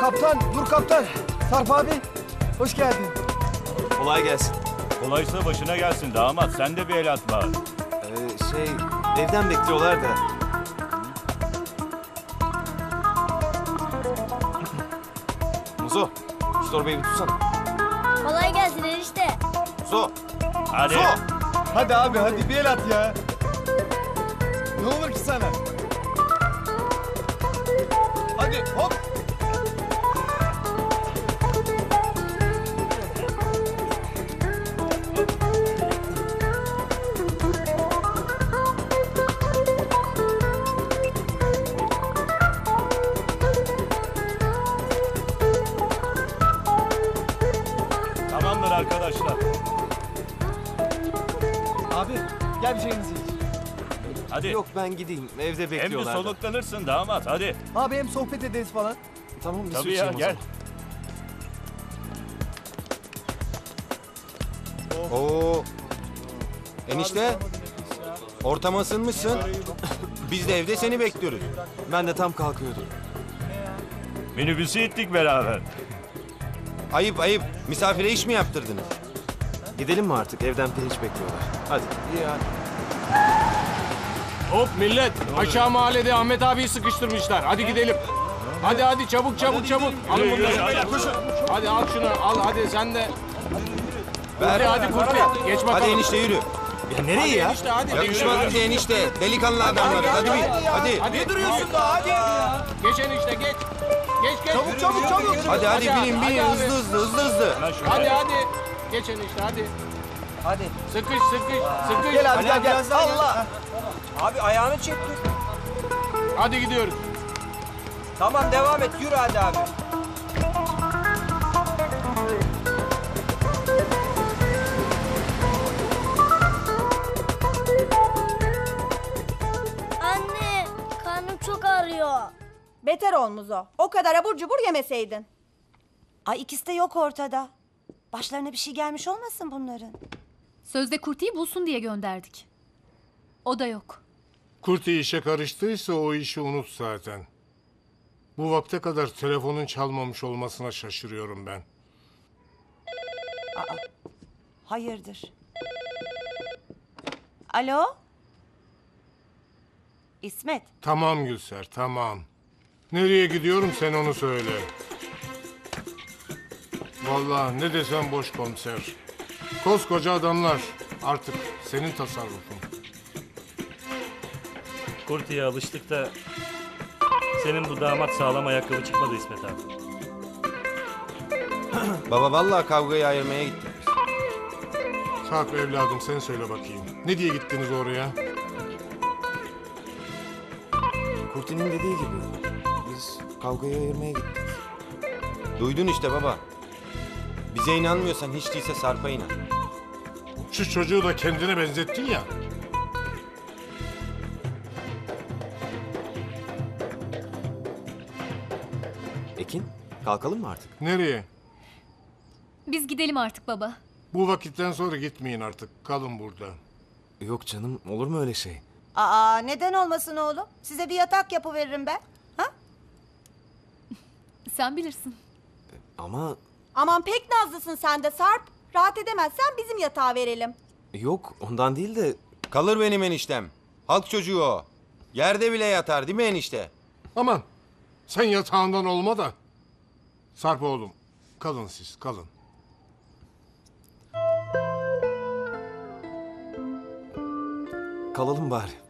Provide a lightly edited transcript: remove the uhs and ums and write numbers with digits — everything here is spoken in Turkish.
Dur kaptan. Sarp abi, hoş geldin. Kolay gelsin. Kolaysa başına gelsin damat. Sen de bir el at bari. Evden bekliyorlar da. Muzo, şu torbayı bir tutsana. Kolay gelsin enişte. Muzo, Hadi. Muzo! Hadi abi, hadi bir el at ya. Ne olur ki sana? Hadi hop. Tamamdır arkadaşlar. Abi, gel bir çayımızı iç. Hadi. Yok ben gideyim, evde Hem de bekliyorlar da. soluklanırsın damat. Hadi. Abi hem sohbet ederiz falan. Tamam, bir su Tabii ya içeyim o gel. zaman. Oo. Enişte, ortama ısınmışsın. Biz de evde seni bekliyoruz. Ben de tam kalkıyordum. Minibüsü ittik beraber. Ayıp ayıp, misafire iş mi yaptırdınız? Gidelim mi artık? Evden pirinç bekliyorlar. Hadi. İyi hadi. Hop millet, aşağı mahallede Ahmet abiyi sıkıştırmışlar. Hadi gidelim. Hadi çabuk. Alın bunları. Hadi al şunu, al hadi sen de. Ver. Hadi Kurti, geç bakalım. Hadi enişte yürü. Ya nereye ya? Enişte, hadi. Yakışmaz bize enişte. Delikanlı adamlar. Hadi bir. Hadi. Hadi duruyorsun da hadi. Geç enişte geç. Geç. Çabuk. Hadi binin hadi abi. hızlı. Hemen şuraya. Hadi. Geç enişte hadi. Hadi. Sıkış. Gel abi, gel. Allah. Abi ayağını çek dur. Hadi gidiyoruz. Tamam devam et yürü hadi abi. Anne, karnım çok ağrıyor. Beter ol Muzo. O kadar abur cubur yemeseydin. Ay ikisi de yok ortada. Başlarına bir şey gelmiş olmasın bunların? Sözde Kurti'yi bulsun diye gönderdik. O da yok. Kurti işe karıştıysa o işi unut zaten. Bu vakte kadar telefonun çalmamış olmasına şaşırıyorum ben. Hayırdır? Alo? İsmet, Tamam Gülser, tamam. Nereye gidiyorum sen onu söyle. Vallahi ne desem boş komiser. Koskoca adamlar. Artık senin tasarrufun. Kurti'ye alıştık da senin bu damat sağlam ayakkabı çıkmadı İsmet abi. Baba vallahi kavgayı ayırmaya gittik biz. Sarp evladım sen söyle bakayım. Ne diye gittiniz oraya? Kurti'nin dediği gibi. Biz kavgayı ayırmaya gittik. Duydun işte baba. Bize inanmıyorsan hiç değilse Sarp'a inan. Şu çocuğu da kendine benzettin ya. Ekin, kalkalım mı artık? Nereye? Biz gidelim artık baba. Bu vakitten sonra gitmeyin artık. Kalın burada. Yok canım, olur mu öyle şey? aa neden olmasın oğlum? Size bir yatak yapıveririm ben. Ha? Sen bilirsin. Ama Aman pek nazlısın sen de Sarp. Rahat edemezsen bizim yatağa verelim. yok, ondan değil de kalır benim eniştem. Halk çocuğu o. Yerde bile yatar değil mi enişte? Aman sen yatağından olma da. Sarp oğlum kalın siz kalın. Kalalım bari.